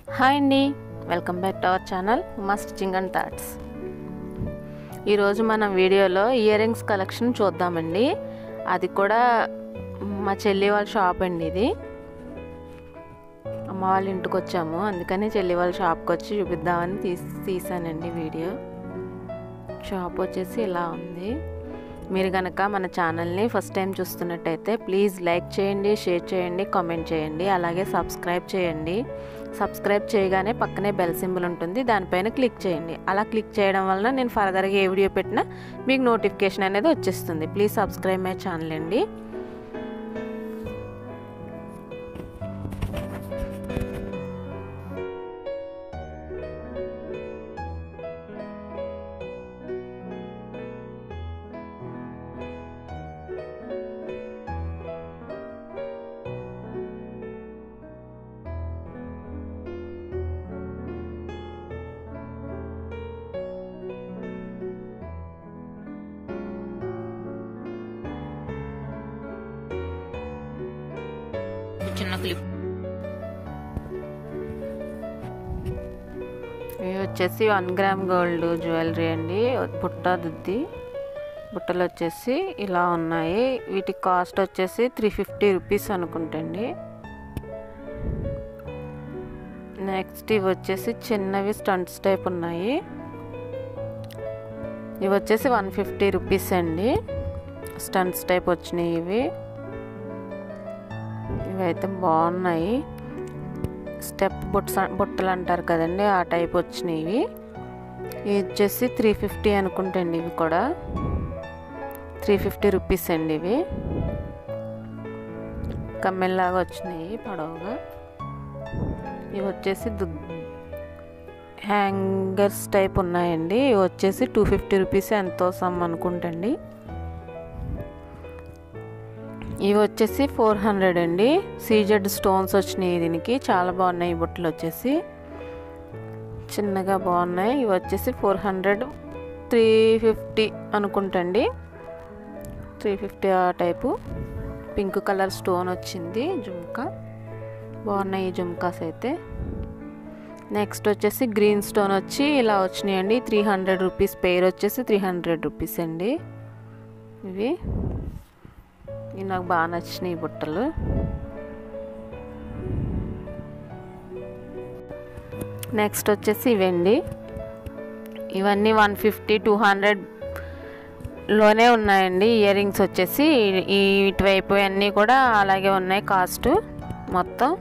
Hi అండి, welcome back to our channel Uma stitching and thoughts. ఈరోజు మనం వీడియోలో ఇయర్ రింగ్స్ కలెక్షన్ చూద్దామండి. అది కూడా మా చెల్లి వాళ్ళ షాప్ అండి. ఇది అమ్మ వాళ్ళ ఇంటికి వచ్చాము, అందుకని చెల్లి వాళ్ళ షాప్కి వచ్చి చూపిద్దామని తీసానండి వీడియో. షాప్ వచ్చేసి ఇలా ఉంది. మీరు కనుక మన ఛానల్ని ఫస్ట్ టైం చూస్తున్నట్టయితే ప్లీజ్ లైక్ చేయండి, షేర్ చేయండి, కామెంట్ చేయండి, అలాగే సబ్స్క్రైబ్ చేయండి. సబ్స్క్రైబ్ చేయగానే పక్కనే బెల్ సింబల్ ఉంటుంది, దానిపైన క్లిక్ చేయండి. అలా క్లిక్ చేయడం వలన నేను ఫర్దర్గా ఏ వీడియో పెట్టినా మీకు నోటిఫికేషన్ అనేది వచ్చేస్తుంది. ప్లీజ్ సబ్స్క్రైబ్ మై ఛానల్ అండి. చిన్న క్లిప్ ఇవి వచ్చేసి 1 గ్రామ్ గోల్డ్ జ్యువెలరీ అండి. బుట్టలు వచ్చేసి ఇలా ఉన్నాయి. వీటి కాస్ట్ వచ్చేసి 350 రూపీస్ అనుకుంటండి. నెక్స్ట్ ఇవి వచ్చేసి చిన్నవి స్టంట్స్ టైప్ ఉన్నాయి. ఇవి వచ్చేసి 150 రూపీస్ అండి. స్టంట్స్ టైప్ వచ్చినాయి. ఇవైతే బాగున్నాయి. స్టెప్ బుట్టలు అంటారు కదండి, ఆ టైప్ వచ్చినాయి. ఇవి వచ్చేసి 350 అనుకుంటండి. ఇవి కూడా 350 రూపీస్ అండి. ఇవి కమ్మెల్లాగా వచ్చినాయి పొడవుగా. ఇవి వచ్చేసి హ్యాంగర్స్ టైప్ ఉన్నాయండి. ఇవి వచ్చేసి 250 రూపీస్ ఎంతో సమ్ అనుకుంటండి. ఇవి వచ్చేసి 400 అండి. సీజెడ్ స్టోన్స్ వచ్చినాయి దీనికి. చాలా బాగున్నాయి. ఈ బుట్టలు వచ్చేసి చిన్నగా బాగున్నాయి. ఇవి వచ్చేసి 400, 350 అనుకుంటండి. 350 ఆ టైపు. పింక్ కలర్ స్టోన్ వచ్చింది. జుమ్కా బాగున్నాయి ఈ జుమ్కాస్ అయితే. నెక్స్ట్ వచ్చేసి గ్రీన్ స్టోన్ వచ్చి ఇలా వచ్చినాయండి. 300 రూపీస్ పెయిర్ వచ్చేసి 300 రూపీస్ అండి. ఇవి నాకు బాగా నచ్చినాయి బుట్టలు. నెక్స్ట్ వచ్చేసి ఇవండి. ఇవన్నీ 150, 200 లోనే ఉన్నాయండి. ఇయర్ రింగ్స్ వచ్చేసి ఇటువైపు అన్నీ కూడా అలాగే ఉన్నాయి. కాస్ట్ మొత్తం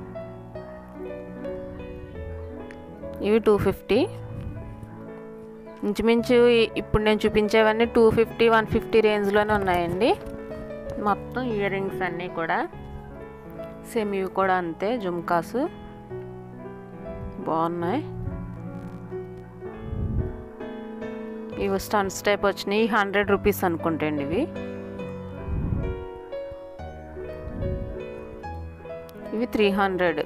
ఇవి 250. ఇంచుమించు ఇప్పుడు నేను చూపించేవన్నీ 250, 150 రేంజ్లోనే ఉన్నాయండి. మొత్తం ఇయర్ రింగ్స్ అన్నీ కూడా సేమ్. ఇవి కూడా అంతే. జుమ్కాస్ బాగున్నాయి. ఇవి స్టన్స్ టైప్ వచ్చినాయి. 100 రూపీస్ అనుకుంటండి. ఇవి 300.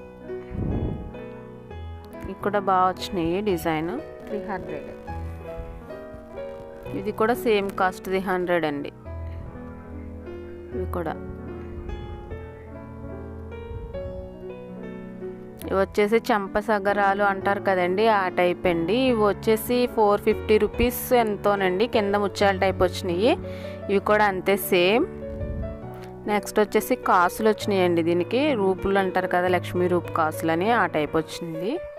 ఇవి కూడా బాగా వచ్చినాయి డిజైన్. 300. ఇది కూడా సేమ్ కాస్ట్ 300 అండి. ఇవి కూడా ఇవి వచ్చేసి చంపసగరాలు అంటారు కదండి, ఆ టైప్ అండి. ఇవి వచ్చేసి 450 రూపీస్ ఎంతోనండి. కింద ముత్యాల టైప్ వచ్చినాయి. ఇవి కూడా అంతే సేమ్. నెక్స్ట్ వచ్చేసి కాసులు వచ్చినాయండి. దీనికి రూపులు అంటారు కదా, లక్ష్మీ రూపు కాసులు అని, ఆ టైప్ వచ్చింది.